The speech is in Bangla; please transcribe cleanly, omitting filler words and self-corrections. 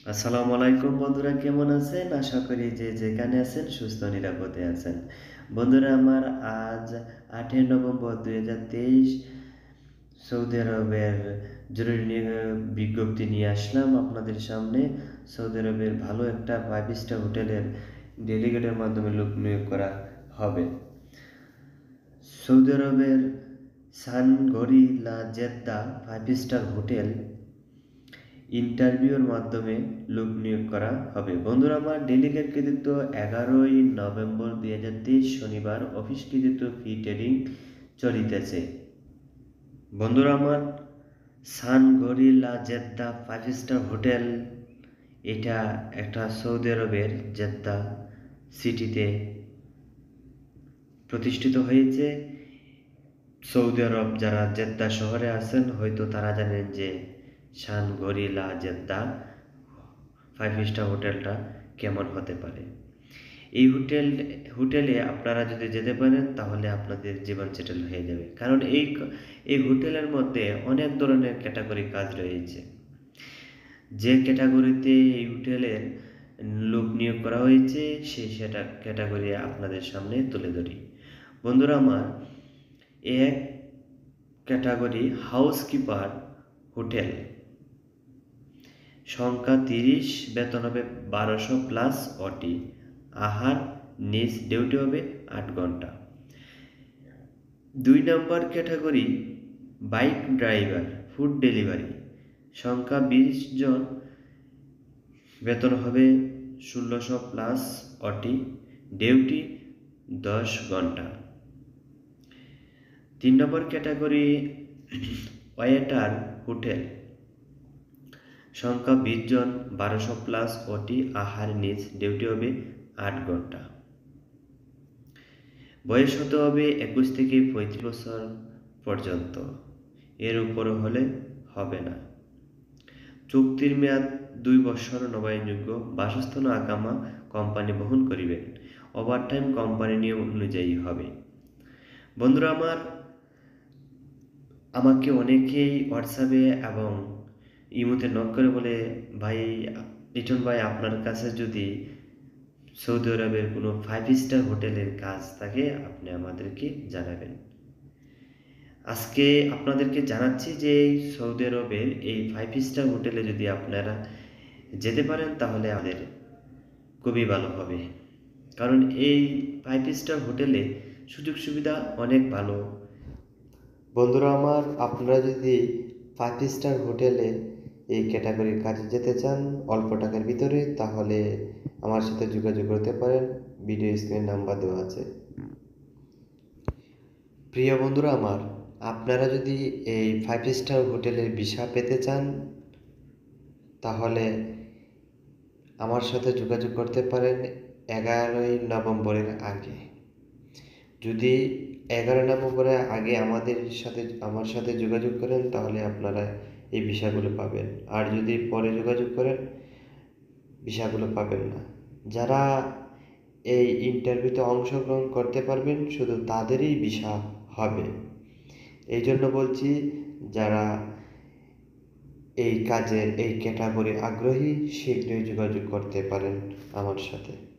আসসালামু আলাইকুম বন্ধুরা, কেমন আছেন? আশা করি যে যেখানে আছেন সুস্থ নিরাপদে আছেন। বন্ধুরা আমার, আজ 8ই নভেম্বর 2023 সৌদি আরবের জরুরি বিজ্ঞপ্তি নিয়ে আসলাম আপনাদের সামনে। সৌদি আরবের ভালো একটা 5 স্টার হোটেলের ডেলিগেটের মাধ্যমে লোক নিয়োগ করা হবে। সৌদি আরবের Shangri La Jeddah 5 star hotel ইন্টারভিউর মাধ্যমে লোক নিয়োগ করা হবে। বন্ধুরা আমার, ডেলিগেট কৃতিত্ব 11ই নভেম্বর 2023 শনিবার অফিস কৃতিত্ব ফি ট্রেডিং চলিতেছে। বন্ধুরা আমার, Shangri La Jeddah 5 star hotel, এটা একটা সৌদি আরবের জেদ্দা সিটিতে প্রতিষ্ঠিত হয়েছে। সৌদি আরব যারা জেদ্দা শহরে আছেন হয়তো তারা জানেন যে সান গরিলা জেদ্দা 5 স্টার হোটেলটা কেমন হতে পারে। এই হোটেলে আপনারা যদি যেতে পারেন তাহলে আপনাদের জীবন সেটেল হয়ে যাবে, কারণ এই হোটেলের মধ্যে অনেক ধরনের ক্যাটাগরি কাজ রয়েছে। যে ক্যাটাগরিতে এই হোটেলের লোক নিয়োগ করা হয়েছে সেটা ক্যাটাগরি আপনাদের সামনে তুলে ধরি। বন্ধুরা আমার, এক ক্যাটাগরি হাউসকিপার হোটেল, সংখ্যা 30, বেতন হবে 1200 প্লাস ওটি, আহার নিজ ডিউটি হবে 8 ঘন্টা। 2 নম্বর category bike driver food delivery, সংখ্যা 20 জন, বেতন হবে 1600 প্লাস ওটি, ডিউটি 10 ঘন্টা। 3 নম্বর ক্যাটাগরি ওয়েটার হোটেল, সংখ্যা 20 জন, 1200 প্লাস ওটি, আহার নিজ ডিউটি হবে 8 ঘন্টা। বয়স হতে হবে 21 থেকে 35 বছর পর্যন্ত, এর উপর হলে হবে না। চুক্তির মেয়াদ 2 বছর, নবায়নযোগ্য। বাসস্থান আকামা কোম্পানি বহন করিবেন। ওভারটাইম কোম্পানি নিয়ম অনুযায়ী হবে। বন্ধুরা আমার, আমাকে অনেকেই হোয়াটসঅ্যাপে এবং ইমোতে নক করে বলে, ভাই লিটন ভাই, আপনার কাছে যদি সৌদি আরবের কোনো 5 স্টার হোটেলের কাজ থাকে আপনি আমাদেরকে জানাবেন। আজকে আপনাদেরকে জানাচ্ছি যে সৌদি আরবের এই 5 স্টার হোটেলে যদি আপনারা যেতে পারেন তাহলে আমাদের খুবই ভালো হবে, কারণ এই 5 স্টার হোটেলে সুযোগ সুবিধা অনেক ভালো। বন্ধুরা আমার, আপনারা যদি 5 স্টার হোটেলে এই ক্যাটাগরির কাজে যেতে চান অল্প টাকার ভিতরে, তাহলে আমার সাথে যোগাযোগ করতে পারেন, ভিডিও স্ক্রিনে নাম্বার দেওয়া আছে। প্রিয় বন্ধুরা আমার, আপনারা যদি এই 5 স্টার হোটেলের ভিসা পেতে চান তাহলে আমার সাথে যোগাযোগ করতে পারেন 11ই নভেম্বরের আগে। যদি 11 নভেম্বরের আগে আমার সাথে যোগাযোগ করেন তাহলে আপনারা এই ভিসাগুলো পাবেন, আর যদি পরে যোগাযোগ করেন ভিসাগুলো পাবেন না। যারা এই ইন্টারভিউতে অংশগ্রহণ করতে পারবেন শুধু তাদেরই ভিসা হবে। এই জন্য বলছি, যারা এই ক্যাটাগরি আগ্রহী শীঘ্রই যোগাযোগ করতে পারেন আমার সাথে।